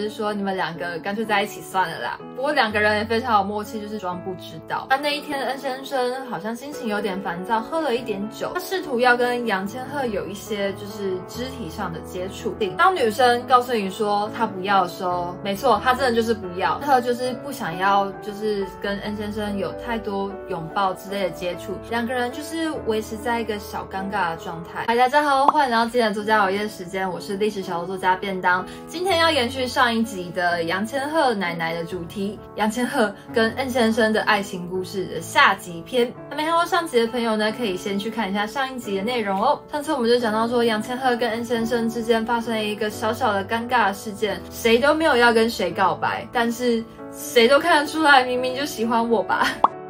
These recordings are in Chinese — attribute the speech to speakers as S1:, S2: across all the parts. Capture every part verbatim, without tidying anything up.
S1: 就是说你们两个干脆在一起算了啦。不过两个人也非常有默契，就是装不知道。那那一天恩先生好像心情有点烦躁，喝了一点酒，他试图要跟杨千鹤有一些就是肢体上的接触。当女生告诉你说她不要的时候，没错，她真的就是不要，她就是不想要，就是跟恩先生有太多拥抱之类的接触，两个人就是维持在一个小尴尬的状态。嗨，大家好，欢迎来到今天的作家熬夜时间，我是历史小说作家便当。今天要延续上一集的杨千鹤奶奶的主题，杨千鹤跟恩先生的爱情故事的下集篇。还没看过上集的朋友呢，可以先去看一下上一集的内容哦。上次我们就讲到说，杨千鹤跟恩先生之间发生了一个小小的尴尬的事件，谁都没有要跟谁告白，但是谁都看得出来，明明就喜欢我吧。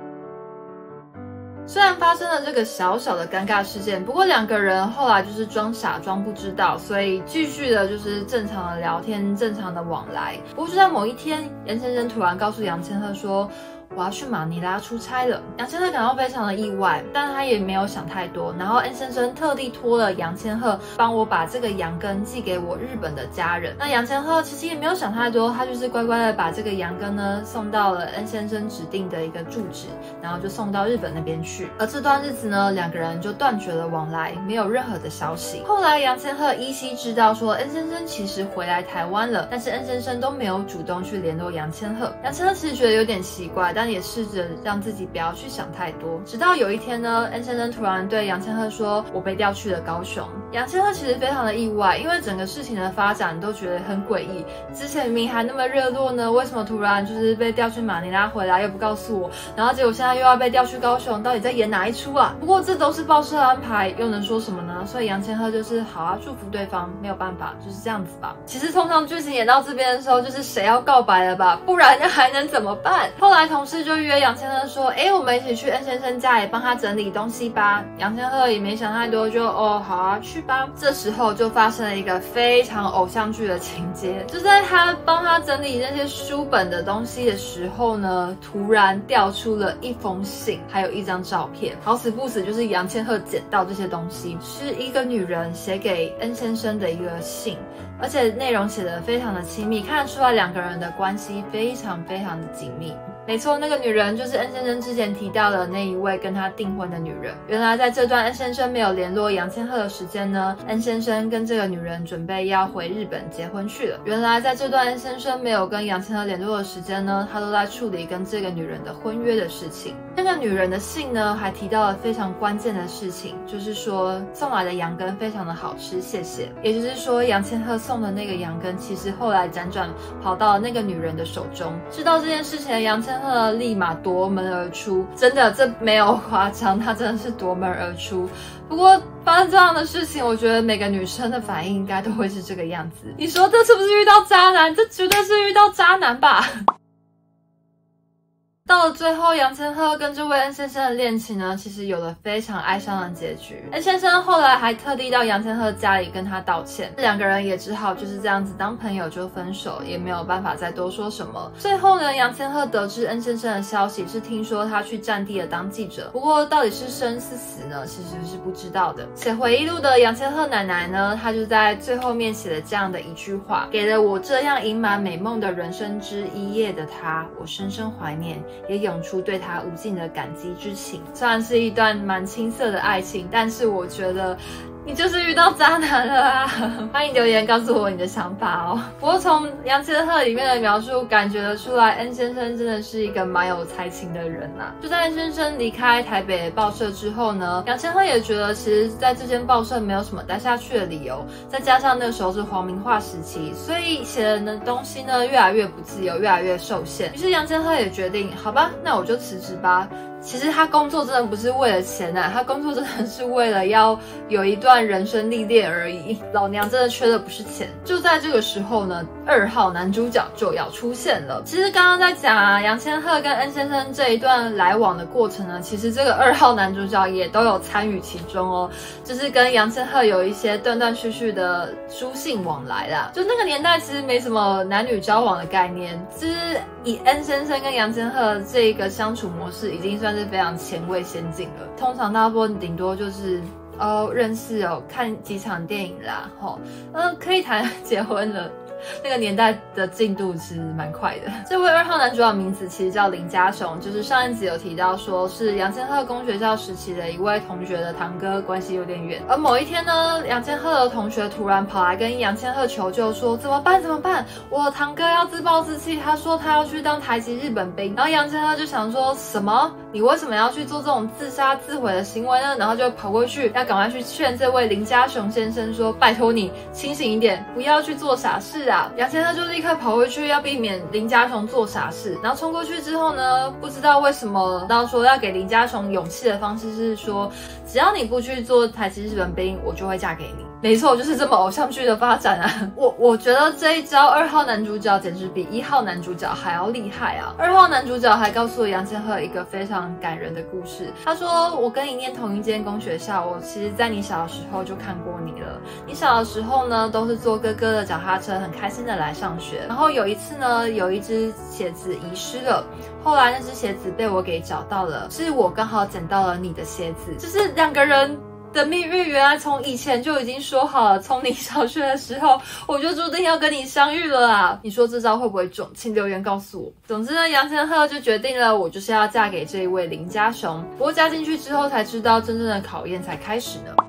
S1: 虽然发生了这个小小的尴尬事件，不过两个人后来就是装傻装不知道，所以继续的就是正常的聊天，正常的往来。不过就在某一天，严先生突然告诉杨千鹤说，我要去马尼拉出差了。杨千鹤感到非常的意外，但他也没有想太多。然后恩先生特地托了杨千鹤帮我把这个羊羹寄给我日本的家人。那杨千鹤其实也没有想太多，他就是乖乖的把这个羊羹呢送到了恩先生指定的一个住址，然后就送到日本那边去。而这段日子呢，两个人就断绝了往来，没有任何的消息。后来杨千鹤依稀知道说恩先生其实回来台湾了，但是恩先生都没有主动去联络杨千鹤。杨千鹤其实觉得有点奇怪，但也试着让自己不要去想太多。直到有一天呢，恩先生突然对杨千鹤说，我被调去了高雄。杨千鹤其实非常的意外，因为整个事情的发展都觉得很诡异。之前明明还那么热络呢，为什么突然就是被调去马尼拉回来又不告诉我，然后结果现在又要被调去高雄，到底在演哪一出啊？不过这都是报社安排，又能说什么呢？所以杨千鹤就是好啊，祝福对方，没有办法，就是这样子吧。其实通常剧情演到这边的时候，就是谁要告白了吧，不然还能怎么办？后来同事就约杨千鹤说，哎，我们一起去恩先生家里帮他整理东西吧。杨千鹤也没想太多，就哦好啊，去吧。这时候就发生了一个非常偶像剧的情节，就在他帮他整理那些书本的东西的时候呢，突然掉出了一封信，还有一张照片。好死不死，就是杨千鹤捡到这些东西，是一个女人写给恩先生的一个信，而且内容写得非常的亲密，看得出来两个人的关系非常非常的紧密。没错，那个女人就是恩先生之前提到的那一位跟他订婚的女人。原来在这段恩先生没有联络杨千鹤的时间呢，恩先生跟这个女人准备要回日本结婚去了。原来在这段恩先生没有跟杨千鹤联络的时间呢，他都在处理跟这个女人的婚约的事情。那个女人的信呢，还提到了非常关键的事情，就是说送来的羊羹非常的好吃，谢谢。也就是说，杨千鹤送的那个羊羹，其实后来辗转跑到了那个女人的手中。知道这件事情的杨千鹤立马夺门而出，真的，这没有夸张，他真的是夺门而出。不过发生这样的事情，我觉得每个女生的反应应该都会是这个样子。你说这是不是遇到渣男？这绝对是遇到渣男吧。到了最后，杨千鹤跟这位恩先生的恋情呢，其实有了非常哀伤的结局。恩先生后来还特地到杨千鹤家里跟他道歉，两个人也只好就是这样子当朋友就分手，也没有办法再多说什么。最后呢，杨千鹤得知恩先生的消息，是听说他去战地了当记者，不过到底是生是死呢，其实是不知道的。写回忆录的杨千鹤奶奶呢，她就在最后面写了这样的一句话，给了我这样盈满美梦的人生之一页的他，我深深怀念，也涌出对他无尽的感激之情。虽然是一段蛮青涩的爱情，但是我觉得你就是遇到渣男了啊！欢迎留言告诉我你的想法哦。不过从杨千鹤里面的描述，感觉得出来，恩先生真的是一个蛮有才情的人啊。就在恩先生离开台北报社之后呢，杨千鹤也觉得其实在这间报社没有什么待下去的理由，再加上那个时候是皇民化时期，所以写的东西呢越来越不自由，越来越受限。于是杨千鹤也决定，好吧，那我就辞职吧。其实他工作真的不是为了钱啊，他工作真的是为了要有一段人生历练而已。老娘真的缺的不是钱。就在这个时候呢，二号男主角就要出现了。其实刚刚在讲啊，杨千鹤跟恩先生这一段来往的过程呢，其实这个二号男主角也都有参与其中哦，就是跟杨千鹤有一些断断续续的书信往来啦。就那个年代其实没什么男女交往的概念，就是以恩先生跟杨千鹤这一个相处模式已经算是非常前卫先进了。通常大部分顶多就是哦认识哦，看几场电影啦，吼，呃可以谈结婚了。 那个年代的进度其实蛮快的。这位二号男主角名字其实叫林家雄，就是上一集有提到说是杨千鹤公学校时期的一位同学的堂哥，关系有点远。而某一天呢，杨千鹤的同学突然跑来跟杨千鹤求救说怎么办怎么办，我堂哥要自暴自弃，他说他要去当台籍日本兵。然后杨千鹤就想说什么，你为什么要去做这种自杀自毁的行为呢？然后就跑过去要赶快去劝这位林家雄先生说，拜托你清醒一点，不要去做傻事啊。杨千鹤就立刻跑回去要避免林家雄做傻事，然后冲过去之后呢，不知道为什么到说要给林家雄勇气的方式是说，只要你不去做台籍日本兵，我就会嫁给你。没错，就是这么偶像剧的发展啊！我我觉得这一招二号男主角简直比一号男主角还要厉害啊！二号男主角还告诉了杨千鹤一个非常感人的故事，他说：“我跟你念同一间公学校，我其实在你小的时候就看过你了。你小的时候呢，都是坐哥哥的脚踏车，很开心的来上学。然后有一次呢，有一只鞋子遗失了，后来那只鞋子被我给找到了，是我刚好捡到了你的鞋子，就是两个人的命运原来从以前就已经说好了，从你小学的时候我就注定要跟你相遇了啊！你说这招会不会中？请留言告诉我。总之呢，杨千鹤就决定了，我就是要嫁给这一位林家雄。不过嫁进去之后才知道，真正的考验才开始呢。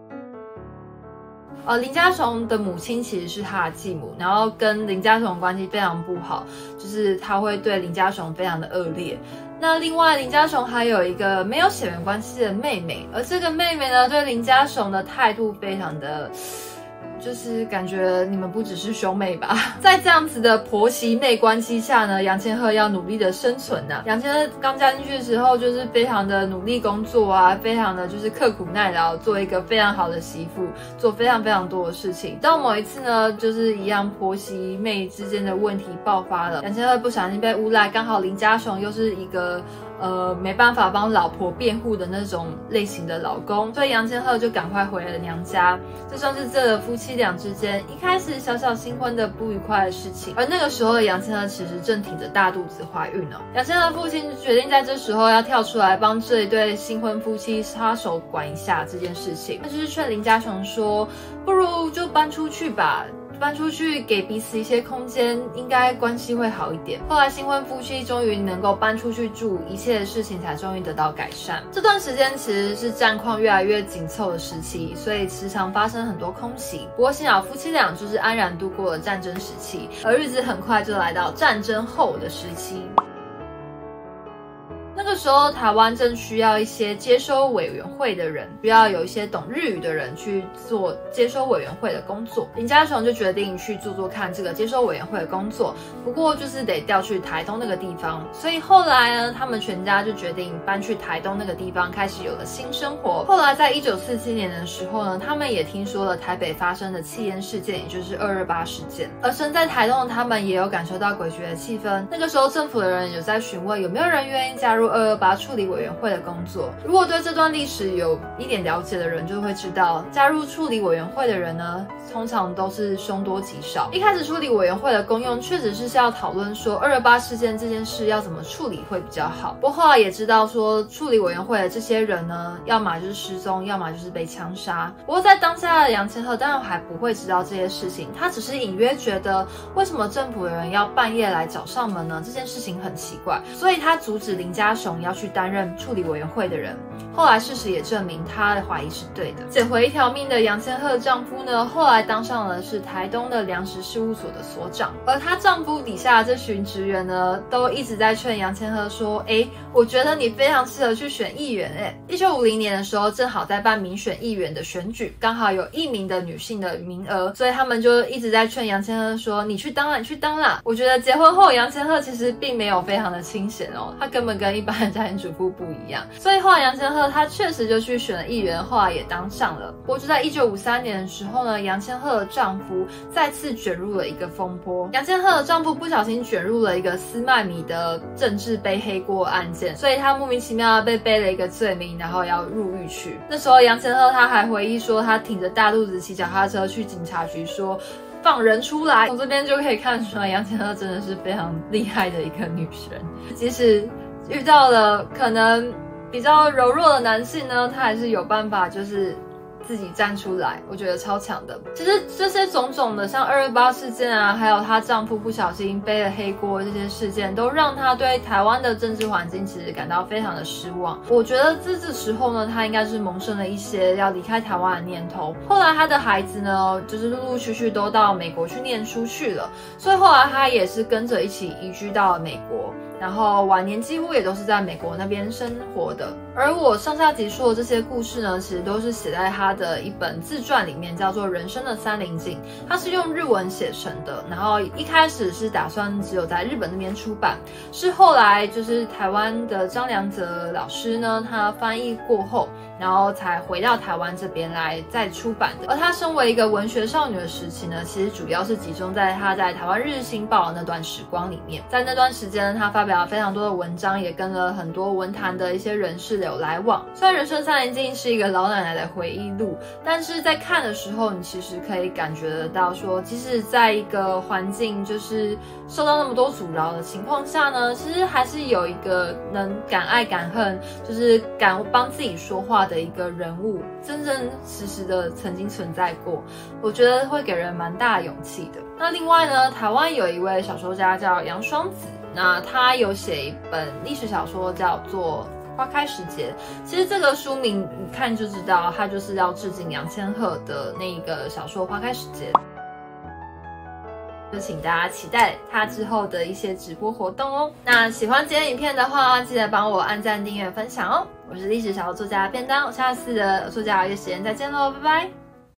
S1: 呃，林家雄的母亲其实是他的继母，然后跟林家雄关系非常不好，就是他会对林家雄非常的恶劣。那另外林家雄还有一个没有血缘关系的妹妹，而这个妹妹呢，对林家雄的态度非常的，就是感觉你们不只是兄妹吧。在这样子的婆媳妹关系下呢，杨千鹤要努力的生存啊。杨千鹤刚嫁进去的时候，就是非常的努力工作啊，非常的就是刻苦耐劳，做一个非常好的媳妇，做非常非常多的事情。到某一次呢，就是一样婆媳妹之间的问题爆发了，杨千鹤不小心被诬赖，刚好林家雄又是一个呃，没办法帮老婆辩护的那种类型的老公，所以杨千鹤就赶快回了娘家。这算是这个夫妻俩之间一开始小小新婚的不愉快的事情。而那个时候的杨千鹤其实正挺着大肚子怀孕哦。杨千鹤父亲决定在这时候要跳出来帮这一对新婚夫妻插手管一下这件事情，那就是劝林家雄说，不如就搬出去吧。搬出去给彼此一些空间，应该关系会好一点。后来新婚夫妻终于能够搬出去住，一切的事情才终于得到改善。这段时间其实是战况越来越紧凑的时期，所以时常发生很多空袭。不过幸好夫妻俩就是安然度过了战争时期，而日子很快就来到战争后的时期。那个时候，台湾正需要一些接收委员会的人，需要有一些懂日语的人去做接收委员会的工作。林家雄就决定去做做看这个接收委员会的工作，不过就是得调去台东那个地方。所以后来呢，他们全家就决定搬去台东那个地方，开始有了新生活。后来在一九四七年的时候呢，他们也听说了台北发生的弃烟事件，也就是二二八事件。而身在台东的他们也有感受到诡谲的气氛。那个时候，政府的人有在询问有没有人愿意加入二二八处理委员会的工作。如果对这段历史有一点了解的人就会知道，加入处理委员会的人呢，通常都是凶多吉少。一开始处理委员会的功用确实是要讨论说二二八事件这件事要怎么处理会比较好。不过后来也知道说，处理委员会的这些人呢，要么就是失踪，要么就是被枪杀。不过在当下的杨千鹤当然还不会知道这些事情，他只是隐约觉得为什么政府的人要半夜来找上门呢？这件事情很奇怪，所以他阻止林家雄要去担任处理委员会的人。后来事实也证明他的怀疑是对的。捡回一条命的杨千鹤丈夫呢，后来当上了是台东的粮食事务所的所长，而她丈夫底下这群职员呢，都一直在劝杨千鹤说，诶，我觉得你非常适合去选议员。诶，一九五零年的时候，正好在办民选议员的选举，刚好有一名的女性的名额，所以他们就一直在劝杨千鹤说，你去当啦，你去当啦。我觉得结婚后杨千鹤其实并没有非常的清闲哦，她根本跟一般的家庭主妇不一样，所以后来杨千鹤她确实就去选了议员，后来也当上了。不过就在一九五三年的时候呢，杨千鹤的丈夫再次卷入了一个风波。杨千鹤的丈夫不小心卷入了一个私卖米的政治背黑锅案件，所以他莫名其妙的被背了一个罪名，然后要入狱去。那时候杨千鹤他还回忆说，他挺着大肚子骑脚踏车去警察局说，放人出来。从这边就可以看出来，杨千鹤真的是非常厉害的一个女人，即使遇到了可能比较柔弱的男性呢，她还是有办法就是自己站出来，我觉得超强的。其实这些种种的，像二二八事件啊，还有她丈夫不小心背了黑锅这些事件，都让她对台湾的政治环境其实感到非常的失望。我觉得这这时候呢，她应该是萌生了一些要离开台湾的念头。后来她的孩子呢，就是陆陆续续都到美国去念书去了，所以后来她也是跟着一起移居到了美国。然后晚年几乎也都是在美国那边生活的。而我上下集说的这些故事呢，其实都是写在他的一本自传里面，叫做《人生的三棱镜》，它是用日文写成的。然后一开始是打算只有在日本那边出版，是后来就是台湾的张良泽老师呢，他翻译过后，然后才回到台湾这边来再出版的。而他身为一个文学少女的时期呢，其实主要是集中在他在台湾日日新报的那段时光里面。在那段时间，他发表了非常多的文章，也跟了很多文坛的一些人士有来往。虽然《人生三棱镜》是一个老奶奶的回忆录，但是在看的时候，你其实可以感觉得到说，即使在一个环境就是受到那么多阻挠的情况下呢，其实还是有一个能敢爱敢恨，就是敢帮自己说话的一个人物，真真实实的曾经存在过。我觉得会给人蛮大的勇气的。那另外呢，台湾有一位小说家叫杨双子，那他有写一本历史小说叫做《花开时节》。其实这个书名一看就知道，他就是要致敬杨千鹤的那个小说《花开时节》。就请大家期待他之后的一些直播活动哦。那喜欢今天影片的话，记得帮我按赞、订阅、分享哦。我是历史小说作家便当，我下次的作家熬夜时间再见喽，拜拜。